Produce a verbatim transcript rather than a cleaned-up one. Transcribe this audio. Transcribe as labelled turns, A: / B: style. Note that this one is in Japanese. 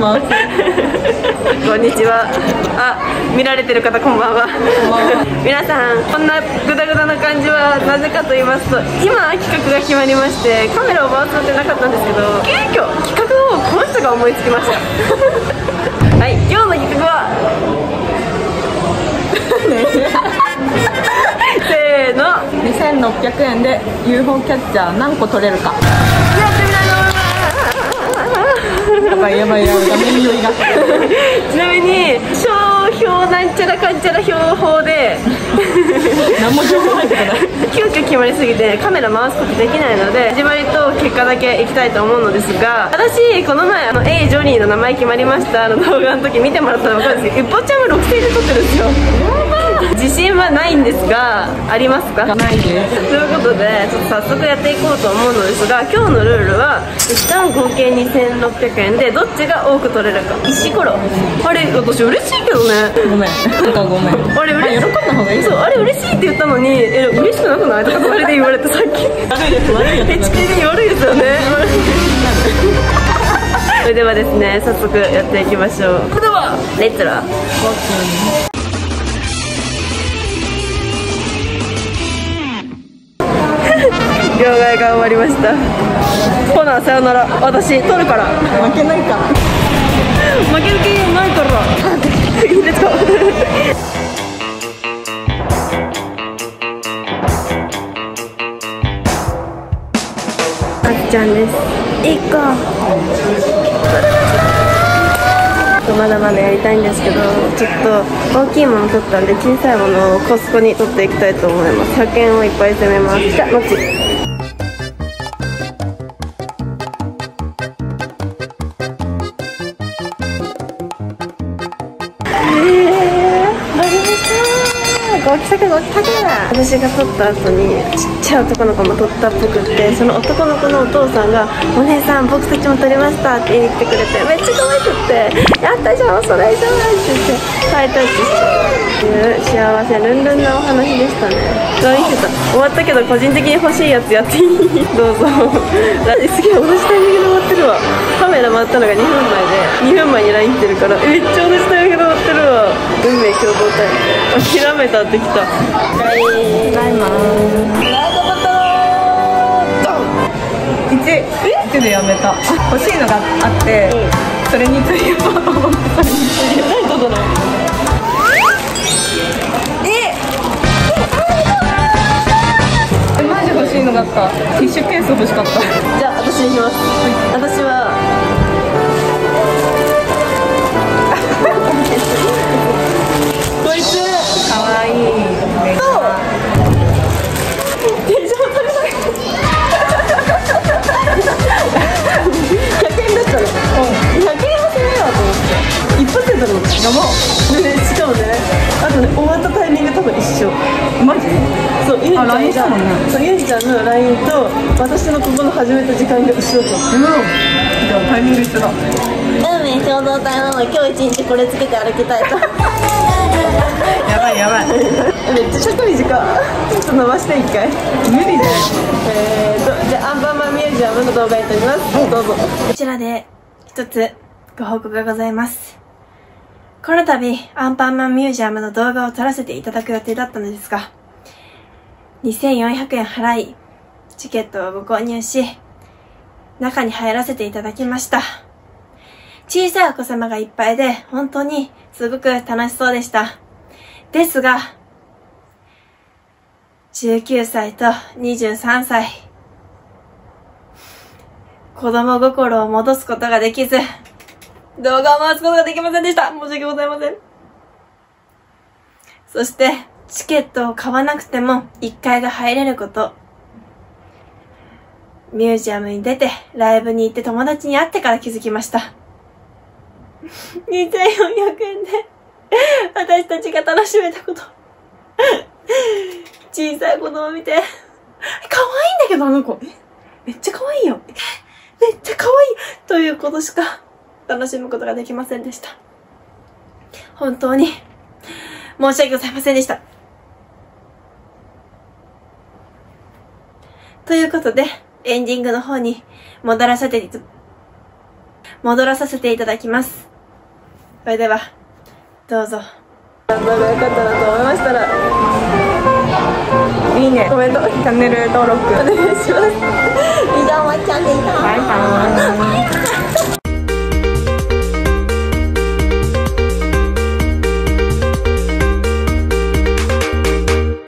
A: ます。
B: こんにちは。あ、見られてる方こんばんは。皆さん、こんなグダグダな感じはなぜかと言いますと、今企画が決まりまして、カメラを回す予定なかったんですけど、急遽企画をこの人が思いつきました。はい、今日の企画はせーの、
A: にせんろっぴゃくえんで ユーフォー キャッチャー何個取れるか。
B: やってみたいと思います。
A: やばいやばいやばい、画面酔いが。
B: ちなみに商標なんちゃらかんちゃら標法で
A: 何も情報入ってない。
B: 急遽決まりすぎてカメラ回すことできないので、始まりと結果だけいきたいと思うのですが、私この前あの A ジョニーの名前決まりましたの動画の時見てもらったら分かるんですけど、一歩ちゃんはろくせんえんで撮ってるんですよ。自信はないんですが、ありますか？
A: ないです。
B: ということでちょっと早速やっていこうと思うのですが、今日のルールは一旦合計にせんろっぴゃくえんでどっちが多く取れるか。石ころ、あれ私嬉しいけどね。
A: ごめん、なんかごめん。
B: あれ嬉しい、
A: 喜んだ方がいい。
B: そう、あれ嬉しいって言ったのに、え嬉しくなくないとか隣で言われて、さっき
A: 悪いです悪いです。
B: エチケに悪いですよね。それではですね、早速やっていきましょう。それではレッツラー。両替が終わりました。ほなさよなら。私取るから。
A: 負けないから。
B: 負ける気ないから。いいですか。あっちゃんです。いっこ。まだまだやりたいんですけど、ちょっと大きいもの取ったんで、小さいものをコスコに取っていきたいと思います。ひゃくえんをいっぱい攻めます。じゃあ、もち。ごきさくごきさく。私が撮った後にちっちゃい男の子も撮ったっぽくって、その男の子のお父さんが「お姉さん僕たちも撮りました」って言ってくれて、めっちゃ可愛くって「やったじゃんそれじゃない」って言ってハイタッチしていう幸せルンルンなお話でしたね。ラインしてた。終わったけど個人的に欲しいやつやっていい？どうぞ。ラジすげえ同じタイミングで終わってるわ。カメラ回ったのがにふんまえでにふんまえに ライン 来てるから、めっちゃ同じタイミングで終わってるわ。運命共同体諦めたってきた。はい、
A: ただいまー。いち、いちでやめた。欲しいのがあって、うん、それについてようと思ってた。
B: 何とだろう。え
A: え、マジ欲しいのがあった。ティッシュケース欲しかった。
B: じゃあ私にします。はい、私はこいつ
A: かわいい。
B: そう手錠取れない。ひゃくえんだったの。ひゃくえんは攻めようと思って一発で取るの。やば。でね、しかもね、あとね、終わったタイミング多分一緒。
A: マジ？
B: そう、ゆりちゃんが、
A: あ ライン したもんね。
B: そう、ゆりちゃんの ライン と私のここの始めた時間が一緒だった。
A: うん。じゃあタイミング一緒だ。
B: 運命共同体なので今日一日これつけて歩きたいと。
A: やばいやばい。
B: めっちゃ尺短い。ちょっと伸ばして一回。
A: 無理だよ。
B: えーと、じゃあアンパンマンミュージアムの動画に撮ります。どうぞ。こちらで一つご報告がございます。この度アンパンマンミュージアムの動画を撮らせていただく予定だったのですが、にせんよんひゃくえん払い、チケットをご購入し、中に入らせていただきました。小さいお子様がいっぱいで、本当にすごく楽しそうでした。ですが、じゅうきゅうさいとにじゅうさんさい、子供心を戻すことができず、動画を回すことができませんでした。申し訳ございません。そして、チケットを買わなくてもいっかいが入れること。ミュージアムに出て、ライブに行って友達に会ってから気づきました。にせんよんひゃくえんで、私たちが楽しめたこと。小さい子供見て、可愛いんだけどあの子。めっちゃ可愛いよ。めっちゃ可愛いということしか楽しむことができませんでした。本当に申し訳ございませんでした。ということで、エンディングの方に戻らせていた、 戻らさせていただきます。それではどうぞ。動画が良かったなと思いましたら
A: いいね、
B: コメント、
A: チャンネル登録
B: お願いします。以上、まっちゃんでした。
A: バイバーイ。